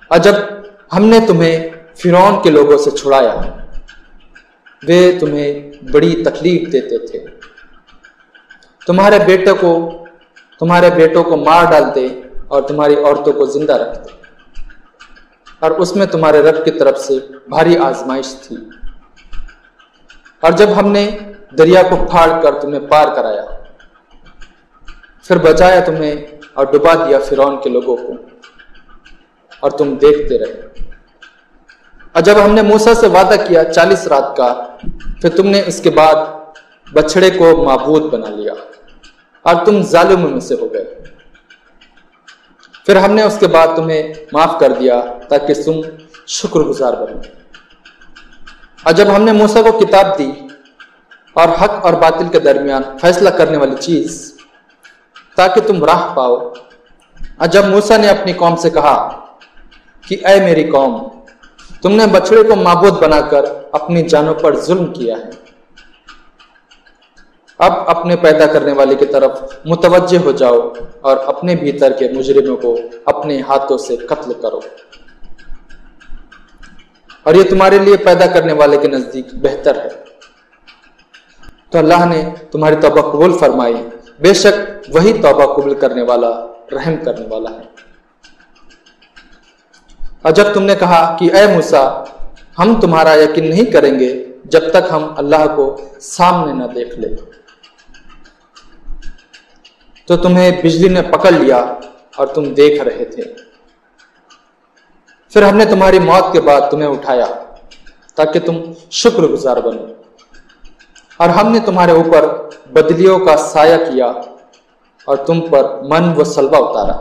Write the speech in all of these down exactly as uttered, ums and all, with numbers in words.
اور جب ہم نے تمہیں فرعون کے لوگوں سے چھڑایا، وہ تمہیں بڑی تکلیف دیتے تھے، تمہارے بیٹے کو تمہارے بیٹوں کو مار ڈالتے اور تمہاری عورتوں کو زندہ رکھتے، اور اس میں تمہارے رب کی طرف سے بھاری آزمائش تھی۔ اور جب ہم نے دریا کو پھاڑ کر تمہیں پار کرایا، پھر بچایا تمہیں اور ڈبا دیا فرعون کے لوگوں کو، اور تم دیکھتے رہے۔ اور جب ہم نے موسیٰ سے وعدہ کیا چالیس رات کا، پھر تم نے اس کے بعد بچڑے کو معبود بنا لیا اور تم ظالموں میں سے ہو گئے۔ پھر ہم نے اس کے بعد تمہیں معاف کر دیا تاکہ تم شکر گزار بنو۔ اور جب ہم نے موسیٰ کو کتاب دی اور حق اور باطل کے درمیان فیصلہ کرنے والی چیز تاکہ تم راہ پاؤ، اور جب موسیٰ نے اپنی قوم سے کہا کہ اے میری قوم، تم نے بچڑے کو معبود بنا کر اپنی جانوں پر ظلم کیا ہے، اب اپنے پیدا کرنے والے کی طرف متوجہ ہو جاؤ اور اپنے بھیتر کے مجرموں کو اپنے ہاتھوں سے قتل کرو، اور یہ تمہارے لیے پیدا کرنے والے کے نزدیک بہتر ہے۔ تو اللہ نے تمہاری توبہ قبول فرمائی، بے شک وہی توبہ قبول کرنے والا رحم کرنے والا ہے۔ اور جب تم نے کہا کہ اے موسیٰ، ہم تمہارا یقین نہیں کریں گے جب تک ہم اللہ کو سامنے نہ دیکھ لیں، تو تمہیں بجلی نے پکڑ لیا اور تم دیکھ رہے تھے۔ پھر ہم نے تمہاری موت کے بعد تمہیں اٹھایا تاکہ تم شکر گزار بنو، اور ہم نے تمہارے اوپر بدلیوں کا سایہ کیا اور تم پر من و سلوہ اتارا،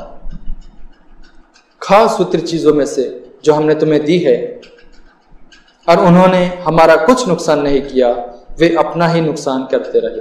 خاص ستر چیزوں میں سے جو ہم نے تمہیں دی ہے، اور انہوں نے ہمارا کچھ نقصان نہیں کیا، وہ اپنا ہی نقصان کرتے رہے۔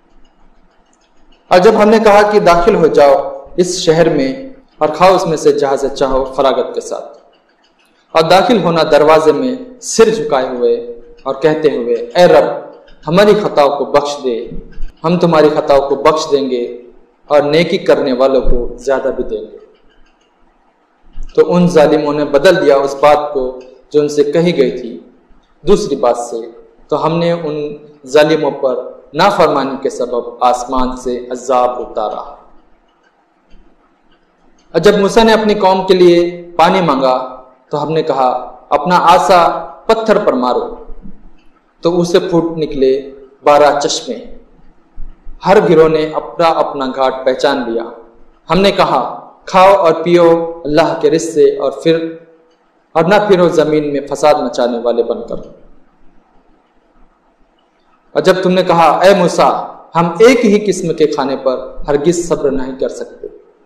اور جب ہم نے کہا کہ داخل ہو جاؤ اس شہر میں اور کھاؤ اس میں سے جہاں سے چاہو فراغت کے ساتھ، اور داخل ہونا دروازے میں سر جھکائے ہوئے اور کہتے ہوئے اے رب ہماری خطاؤں کو بخش دے، ہم تمہاری خطاؤں کو بخش دیں گے اور نیکی کرنے والوں کو زیادہ بھی دیں گے۔ تو ان ظالموں نے بدل دیا اس بات کو جو ان سے کہی گئی تھی دوسری بات سے، تو ہم نے ان ظالموں پر نافرمانی کے سبب آسمان سے عذاب اتارا۔ اور جب موسیٰ نے اپنی قوم کے لیے پانی مانگا تو ہم نے کہا اپنا عصا پتھر پر مارو، تو اسے پھوٹ نکلے بارہ چشمے، ہر گروہ نے اپنا اپنا گھاٹ پہچان لیا۔ ہم نے کہا کھاؤ اور پیو اللہ کے رزق سے، اور پھر اور نہ پھرو زمین میں فساد مچانے والے بن کر۔ اور جب تم نے کہا اے موسیٰ ہم ایک ہی قسم کے کھانے پر ہرگز صبر نہیں کر سکتے،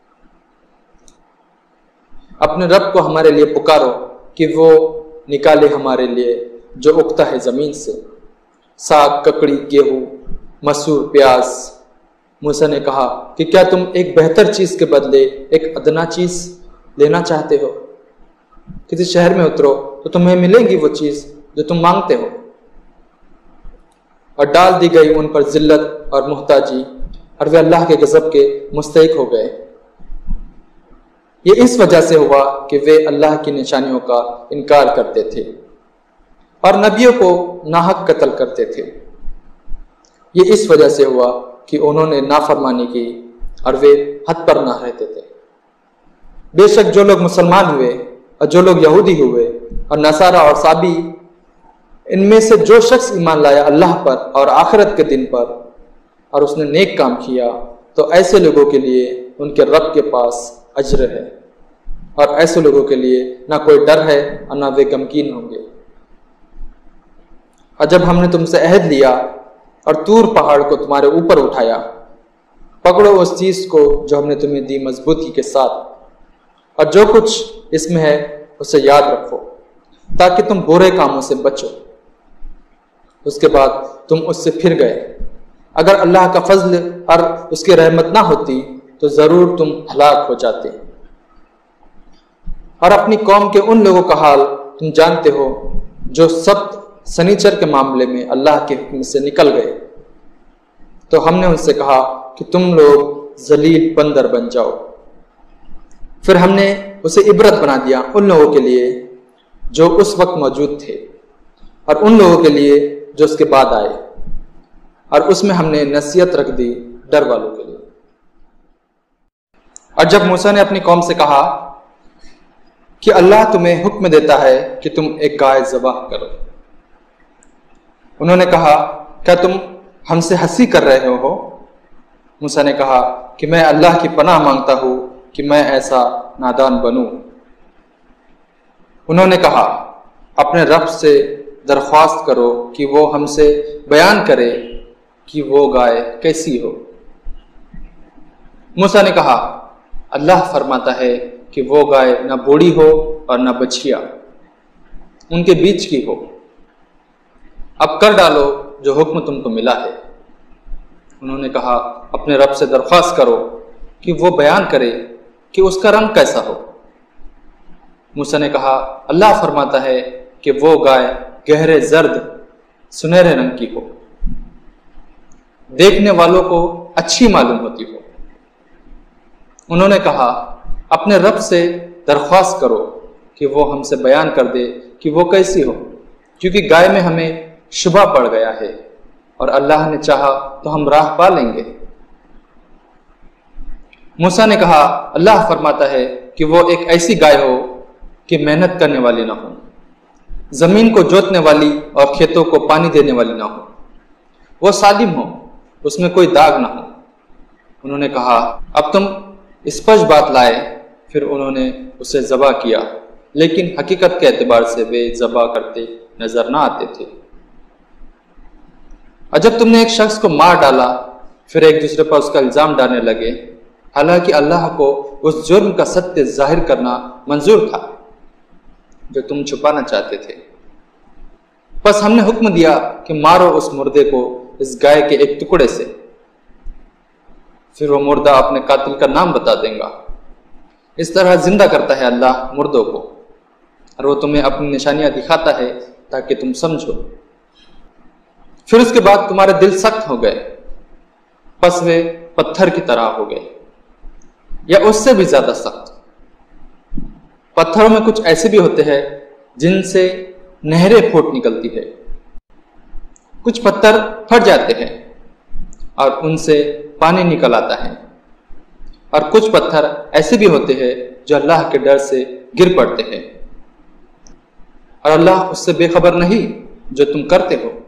اپنے رب کو ہمارے لیے پکارو کہ وہ نکالے ہمارے لیے جو اگتا ہے زمین سے، ساگ، ککڑی، گیہوں، مسور، پیاز۔ موسیٰ نے کہا کہ کیا تم ایک بہتر چیز کے بدلے ایک ادنا چیز لینا چاہتے ہو؟ کسی شہر میں اترو تو تمہیں ملے گی وہ چیز جو تم مانگتے ہو۔ اور ڈال دی گئی ان پر ذلت اور محتاجی، اور وہ اللہ کے غضب کے مستحق ہو گئے۔ یہ اس وجہ سے ہوا کہ وہ اللہ کی نشانیوں کا انکار کرتے تھے اور نبیوں کو ناحق قتل کرتے تھے۔ یہ اس وجہ سے ہوا کہ انہوں نے نافرمانی کی اور وہ حد پر نہ رہتے تھے۔ بے شک جو لوگ مسلمان ہوئے اور جو لوگ یہودی ہوئے اور نصارہ اور صابی، ان میں سے جو شخص ایمان لایا اللہ پر اور آخرت کے دن پر اور اس نے نیک کام کیا، تو ایسے لوگوں کے لیے ان کے رب کے پاس اجر ہے، اور ایسے لوگوں کے لیے نہ کوئی ڈر ہے اور نہ وہ غمگین ہوں گے۔ اور جب ہم نے تم سے عہد لیا اور طور پہاڑ کو تمہارے اوپر اٹھایا، پکڑو اس چیز کو جو ہم نے تمہیں دی مضبوطی کے ساتھ، اور جو کچھ اس میں ہے اسے یاد رکھو تاکہ تم برے کاموں سے بچو۔ اس کے بعد تم اس سے پھر گئے، اگر اللہ کا فضل اور اس کی رحمت نہ ہوتی تو ضرور تم ہلاک ہو جاتے۔ اور اپنی قوم کے ان لوگوں کا حال تم جانتے ہو جو سبت سنیچر کے معاملے میں اللہ کے حکم سے نکل گئے، تو ہم نے ان سے کہا کہ تم لوگ ذلیل بندر بن جاؤ، پھر ہم نے اسے عبرت بنا دیا ان لوگوں کے لیے جو اس وقت موجود تھے اور ان لوگوں کے لیے جو اس کے بعد آئے، اور اس میں ہم نے نصیحت رکھ دی ڈر والوں کے لیے۔ اور جب موسیٰ نے اپنی قوم سے کہا کہ اللہ تمہیں حکم دیتا ہے کہ تم ایک گائے ذبح کرو، انہوں نے کہا کیا تم ہم سے ہنسی کر رہے ہو؟ موسیٰ نے کہا کہ میں اللہ کی پناہ مانگتا ہوں کہ میں ایسا نادان بنوں۔ انہوں نے کہا اپنے رب سے درخواست کرو کہ وہ ہم سے بیان کرے کہ وہ گائے کیسی ہو۔ موسیٰ نے کہا اللہ فرماتا ہے کہ وہ گائے نہ بوڑھی ہو اور نہ بچھیا، ان کے بیچ کی ہو۔ اب کر ڈالو جو حکم تم کو ملا ہے۔ انہوں نے کہا اپنے رب سے درخواست کرو کہ وہ بیان کرے کہ اس کا رنگ کیسا ہو۔ موسیٰ نے کہا اللہ فرماتا ہے کہ وہ گائے گہرے زرد سنہرے رنگ کی ہو، دیکھنے والوں کو اچھی معلوم ہوتی ہو۔ انہوں نے کہا اپنے رب سے درخواست کرو کہ وہ ہم سے بیان کر دے کہ وہ کیسی ہو، کیونکہ گائے میں ہمیں شبہ پڑ گیا ہے، اور اللہ نے چاہا تو ہم راہ پا لیں گے۔ موسیٰ نے کہا اللہ فرماتا ہے کہ وہ ایک ایسی گائے ہو کہ محنت کرنے والی نہ ہو، زمین کو جوتنے والی اور کھیتوں کو پانی دینے والی نہ ہو، وہ سالم ہو، اس میں کوئی داغ نہ ہو۔ انہوں نے کہا اب تم اسپشٹ بات لائے۔ پھر انہوں نے اسے ذبح کیا، لیکن حقیقت کے اعتبار سے وہ ذبح کرتے نظر نہ آتے تھے۔ اور جب تم نے ایک شخص کو مار ڈالا، پھر ایک دوسرے پر اس کا الزام ڈالنے لگے، حالانکہ اللہ کو اس جرم کا ستیہ ظاہر کرنا منظور تھا جو تم چھپانا چاہتے تھے۔ بس ہم نے حکم دیا کہ مارو اس مردے کو اس گائے کے ایک ٹکڑے سے، پھر وہ مردہ اپنے قاتل کا نام بتا دیں گا۔ اس طرح زندہ کرتا ہے اللہ مردوں کو، اور وہ تمہیں اپنی نشانیاں دکھاتا ہے تاکہ تم سمجھو۔ پھر اس کے بعد تمہارے دل سخت ہو گئے، پس وہ پتھر کی طرح ہو گئے، یا اس سے بھی زیادہ سخت۔ پتھروں میں کچھ ایسے بھی ہوتے ہیں جن سے نہریں پھوٹ نکلتی ہے، کچھ پتھر پھٹ جاتے ہیں اور ان سے پانی نکل آتا ہے، اور کچھ پتھر ایسے بھی ہوتے ہیں جو اللہ کے ڈر سے گر پڑتے ہیں، اور اللہ اس سے بے خبر نہیں جو تم کرتے ہو۔